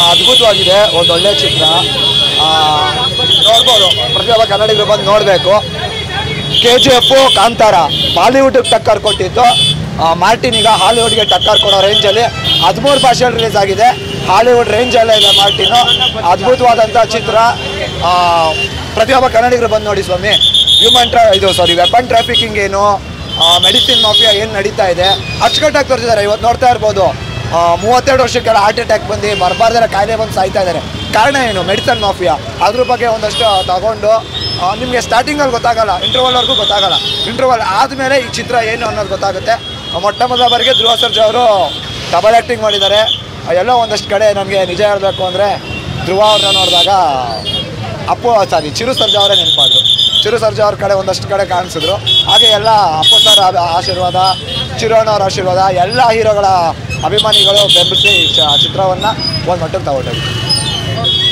ಅದ್ಭುತವಾಗಿದೆ, ಒಂದು ಒಳ್ಳೆ ಚಿತ್ರ. ನೋಡ್ಬೋದು, ಪ್ರತಿಯೊಬ್ಬ ಕನ್ನಡಿಗರು ಬಂದು ನೋಡಬೇಕು. KGF, ಕಾಂತಾರ ಬಾಲಿವುಡ್ಗೆ ಟಕ್ಕರ್ ಕೊಟ್ಟಿತ್ತು, ಮಾರ್ಟಿನ್ ಈಗ ಹಾಲಿವುಡ್ಗೆ ಟಕ್ಕರ್ ಕೊಡೋ ರೇಂಜಲ್ಲಿ 13 ಭಾಷೆಯಲ್ಲಿ ರಿಲೀಸ್ ಆಗಿದೆ. ಹಾಲಿವುಡ್ ರೇಂಜಲ್ಲೇ ಇದೆ ಮಾರ್ಟಿನು. ಅದ್ಭುತವಾದಂಥ ಚಿತ್ರ. ಪ್ರತಿಯೊಬ್ಬ ಕನ್ನಡಿಗರು ಬಂದು ನೋಡಿ ಸ್ವಾಮಿ. ವೆಪನ್ ಟ್ರಾಫಿಕಿಂಗ್ ಏನು, ಮೆಡಿಸಿನ್ ಮಾಫಿಯಾ ಏನು ನಡೀತಾ ಇದೆ ಅಚ್ಚುಕಟ್ಟಾಗಿ ತೋರಿಸಿದ್ದಾರೆ. ಇವತ್ತು ನೋಡ್ತಾ ಇರ್ಬೋದು, 32 ವರ್ಷಕ್ಕೆಲ್ಲ ಹಾರ್ಟ್ ಅಟ್ಯಾಕ್ ಬಂದು ಬರಬಾರ್ದೆಲ್ಲ ಕಾಯಿಲೆ ಬಂದು ಸಾಯ್ತಾ ಇದ್ದಾರೆ. ಕಾರಣ ಏನು? Medicine mafia. ಅದ್ರ ಬಗ್ಗೆ ಒಂದಷ್ಟು ತಗೊಂಡು ನಿಮಗೆ ಸ್ಟಾರ್ಟಿಂಗಲ್ಲಿ ಗೊತ್ತಾಗಲ್ಲ, ಇಂಟರ್ವಲ್ವರೆಗೂ ಗೊತ್ತಾಗಲ್ಲ. ಇಂಟರ್ವಲ್ ಆದಮೇಲೆ ಈ ಚಿತ್ರ ಏನು ಅನ್ನೋದು ಗೊತ್ತಾಗುತ್ತೆ. ಮೊಟ್ಟ ಮೊದಲ ಬಾರಿಗೆ ಧ್ರುವ ಸರ್ಜಾ ಅವರು ಡಬಲ್ ಆ್ಯಕ್ಟಿಂಗ್ ಮಾಡಿದ್ದಾರೆ. ಎಲ್ಲೋ ಒಂದಷ್ಟು ಕಡೆ ನನಗೆ ನಿಜ ಹೇಳಬೇಕು ಅಂದರೆ ಧ್ರುವ ಅವ್ರನ್ನ ನೋಡಿದಾಗ ಚಿರು ಸರ್ಜಾ ಅವರೇ ನೆನಪಾದ್ರು. ಚಿರು ಸರ್ಜಾ ಅವ್ರ ಕಡೆ ಒಂದಷ್ಟು ಕಡೆ ಕಾಣಿಸಿದ್ರು. ಹಾಗೆ ಎಲ್ಲ ಅಪ್ಪು ಸರ್ ಆಶೀರ್ವಾದ, ಚಿರೋಣ ಅವ್ರ ಆಶೀರ್ವಾದ, ಎಲ್ಲ ಹೀರೋಗಳ ಅಭಿಮಾನಿಗಳು ಬೆಂಬಲಿಸಿ ಚಿತ್ರವನ್ನು ಒಂದು ಮಟ್ಟಕ್ಕೆ ತಗೊಂಡೋಗಿದ್ರು.